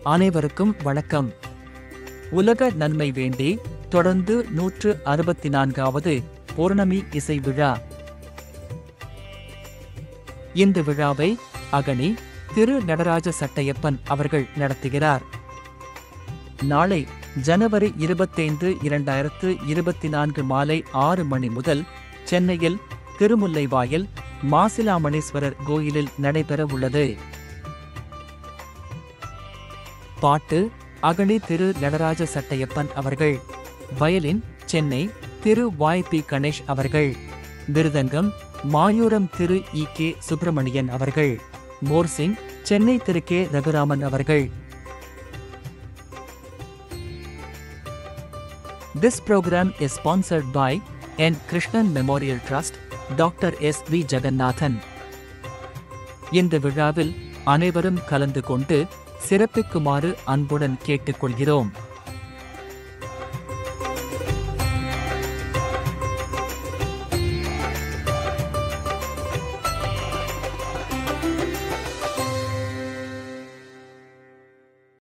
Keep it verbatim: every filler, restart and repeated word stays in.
அனைவருக்கும் வணக்கம். உலக நன்மை வேண்டி தொடர்ந்து நூற்று அறுபத்தி நான்காவது பௌர்ணமி இசை விழா. இந்த விழாவை அகனி திரு நடராஜ சட்டையப்பன் அவர்கள் நடத்துகிறார். நாளை ஜனவரி இருபத்தைந்து இரண்டாயிரத்து இருபத்தி நான்கு மாலை ஆறு மணி முதல் சென்னையில் திருமுல்லைவாயல் மாசிலாமணீஸ்வரர் கோயிலில் நடைபெற உள்ளது. பாட்டு அகனி திரு நடராஜ சட்டையப்பன் அவர்கள். Violin Chennai Thiru Y B Ganesh அவர்கள். மிருதங்கம் மாயூரம் திரு இ கே சுப்பிரமணியன் அவர்கள். மோர்சிங் சென்னை திரு கே ரகுராமன் அவர்கள். This program is sponsored by N. Krishnan Memorial Trust, doctor S V Jagannathan. இந்த விழாவில் அனைவரும் கலந்து கொண்டு சிறப்பிக்குமாறு அன்புடன் கேட்டுக்கொள்கிறோம்.